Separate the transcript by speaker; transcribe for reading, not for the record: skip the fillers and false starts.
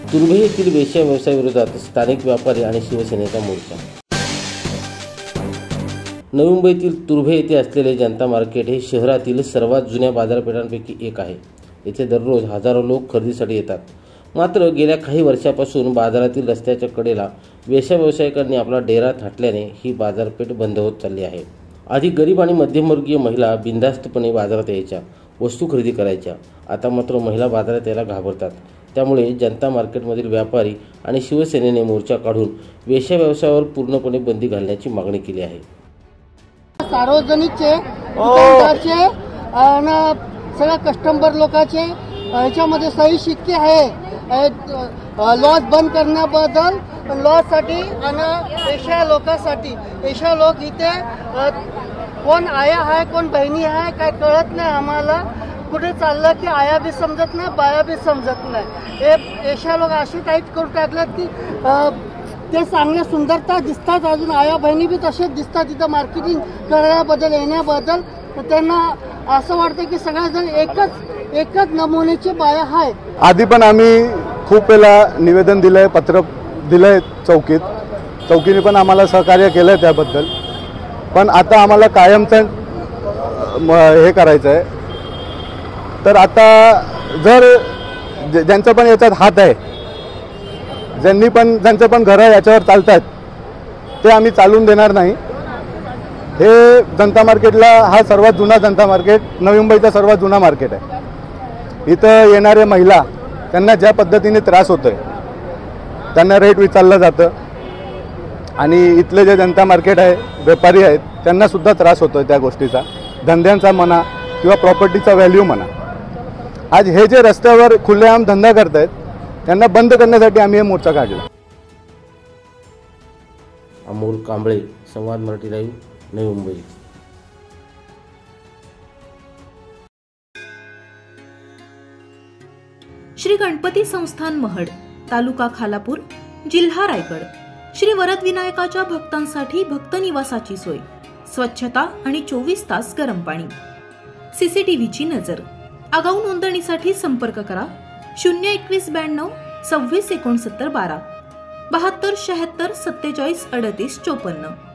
Speaker 1: तुर्भे येथील वेश्या व्यवसायाविरोधात स्थानिक व्यापारी आणि शिवसेनेचा मोर्चा। नवी मुंबईतील तुर्भे येथे असलेले जनता मार्केट हे शहरातील सर्वात जुन्या बाजारपेठांपैकी एक आहे। येथे दररोज हजारो लोक खरेदीसाठी येतात। मात्र गेल्या काही वर्षापासून बाजारातील रस्त्याच्या कडेला वेश्या व्यावसायिकांनी आपला डेरा थाटल्याने ही बाजारपेठ बंद होत चालली आहे। आधी गरीब आणि मध्यमवर्गीय महिला बिनधास्तपणे बाजारात यायच्या, वस्तू खरेदी करायच्या। आता मात्र महिला बाजारात यायला घाबरतात। त्यामुळे जनता मार्केटमधील व्यापारी आणि शिवसेनेने मोर्चा काढून वेश्या व्यवसायावर पूर्णपणे बंदी घालण्याची मागणी केली आहे।
Speaker 2: सार्वजनिकचे दुकानदारचे आणि सगळ्या कस्टमर लोकांचे ह्याच्यामध्ये सही शिक्के आहे लॉज बंद करण्याबद्दल। लॉजसाठी आणि वेश्या लोकांसाठी वेश्या लोक इथे कोण आया आहे कोण बहिणी आहे काय कळत नाही आम्हाला। कुठे चाललं की आया बी समजत नाही बाया बी समजत नाही। हे वेश्या लोक असे टाईट करून टाकलेत की ते चांगल्या सुंदरता दिसतात, अजून आया बहिणी बी तसेच दिसतात तिथं मार्केटिंग करण्याबद्दल येण्याबद्दल। तर त्यांना असं वाटतं की सगळ्याजण एकच नमुन्याचे बाया आहे।
Speaker 3: आधी पण आम्ही खूप वेळा निवेदन दिलंय, पत्र दिलंय चौकीने पण आम्हाला सहकार्य केलंय त्याबद्दल। पण आता आम्हाला कायमचं हे करायचं आहे। तर आता जर ज्यांचं पण याच्यात हात आहे, ज्यांचं पण घरं याच्यावर चालतात ते आम्ही चालून देणार नाही। हे जनता मार्केटला हा सर्वात जुना जनता मार्केट नवी मुंबईचा सर्वात जुना मार्केट आहे। इथं येणारे महिला त्यांना ज्या पद्धतीने त्रास होतोय, त्यांना रेट विचारलं जातं आणि इथले जे जनता मार्केट आहे व्यापारी आहेत त्यांना सुद्धा त्रास होतोय त्या गोष्टीचा, धंद्यांचा म्हणा किंवा प्रॉपर्टीचा व्हॅल्यू म्हणा। आज हे जे रस्त्यावर खुलेआम धंदा करतायत त्यांना बंद करण्यासाठी आम्ही हे मोर्चा काढला।
Speaker 1: अमोल कांबळे, संवाद मराठी लाईव्ह, नवी मुंबई।
Speaker 4: श्री गणपती संस्थान महड, तालुका खालापूर, जिल्हा रायगड। श्री वरद विनायकाच्या भक्तांसाठी भक्त निवासाची सोय, स्वच्छता आणि 24 तास गरम पाणी, सीसीटीव्हीची नजर। आगाऊ नोंदणीसाठी संपर्क करा 02192 26 69 12 72 76 47 38 54।